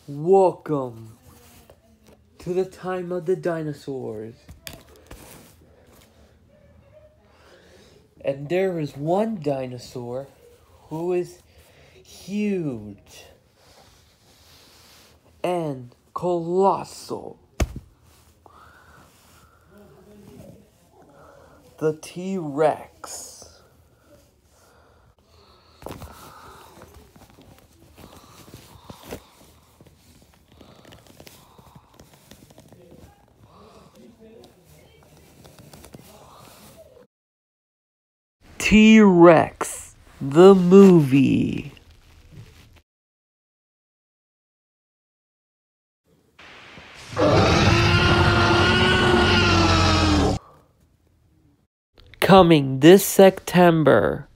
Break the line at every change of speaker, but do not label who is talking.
Welcome to the time of the dinosaurs. And there is one dinosaur who is huge and colossal. The T-Rex. T-Rex, the movie. Coming this September.